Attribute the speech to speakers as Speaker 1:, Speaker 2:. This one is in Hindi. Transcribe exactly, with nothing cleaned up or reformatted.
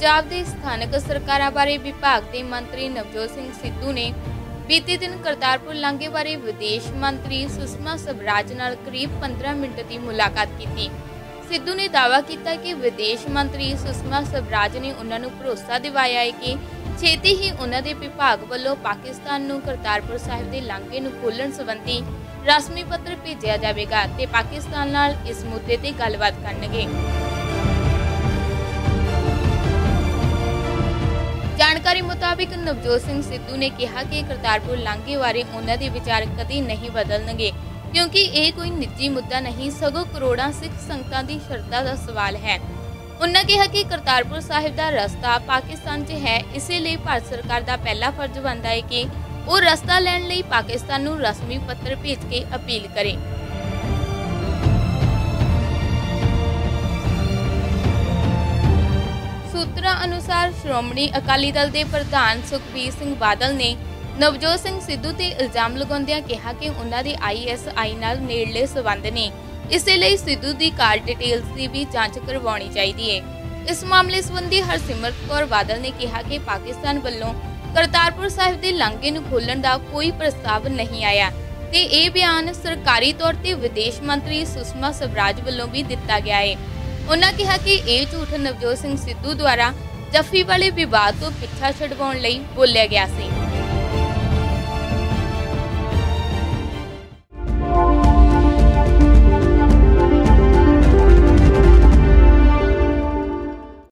Speaker 1: पंजाब के स्थानक सरकारां बारे विभाग के मंत्री नवजोत सिंह सिद्धू ने बीते दिन करतारपुर लांघे बारे विदेश मंत्री सुषमा स्वराज नाल करीब पंद्रह मिनट की मुलाकात की। सिद्धू ने दावा किया कि विदेश मंत्री सुषमा स्वराज ने उन्होंने भरोसा दिवाया है कि छेती ही उन्होंने विभाग वालों पाकिस्तान नूं करतारपुर साहिब के लांघे नूं खोलण संबंधी रस्मी पत्र भेजा जाएगा ते पाकिस्तान नाल इस मुद्दे ते गलबात करनगे। जानकारी मुताबिक नवजोत सिंह सिद्धू ने कहा कि करतारपुर लांघे बारे उन्हां दे विचार कदी नहीं बदलणगे, क्योंकि यह कोई निजी मुद्दा नहीं सगों करोड़ों सिख संगतां दी श्रद्धा का सवाल है। उन्होंने कहा कि करतारपुर साहिब का रस्ता पाकिस्तान च है, इसलिए भारत सरकार का पहला फर्ज बनता है कि वो रस्ता लैण लई पाकिस्तान नूं रस्मी पत्र भेज के अपील करे। सूत्रों अनुसार श्रोमणी अकाली दल के प्रधान सुखबीर सिंह बादल ने नवजोत सिंह सिद्धू ते इल्जाम लगाउंदियां कहा कि उन्हां दे आई एस आई नाल नेड़ले संबंध ने, इसलिए सिद्धू की कार डिटेल्स की भी जांच करवानी चाहिए है। इस मामले संबंधी हरसिमरत कौर बादल ने कहा कि पाकिस्तान वालों करतारपुर साहिब के लांघे नूं खोलण का कोई प्रस्ताव नहीं आया ते यह बयान सरकारी तौर पर विदेश मंत्री सुषमा स्वराज वालों भी दिता गया है। उन्होंने कहा कि यह झूठ नवजोत सिंह सिद्धू द्वारा जफी वाले विवाद तो पिछा छुड़वाउण लई बोलिया गया सी।